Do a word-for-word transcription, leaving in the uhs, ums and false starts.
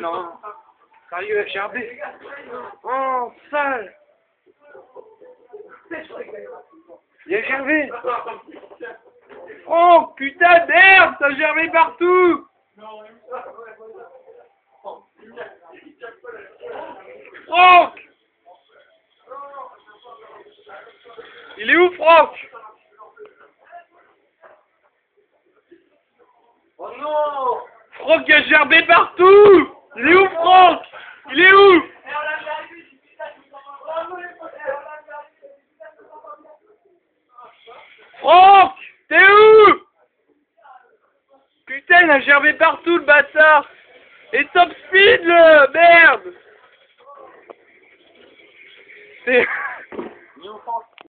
Non. Sérieux, G R B. Oh, sale. Y'a G R B. Oh, putain de merde, ça G R B partout. Franck. Il est où, Franck? Oh non! Franck, il y a G R B partout! Il est où, Franck? Il est où? Franck! T'es où? Putain, il a G R B partout, le bâtard! Et top speed, le merde! C'est...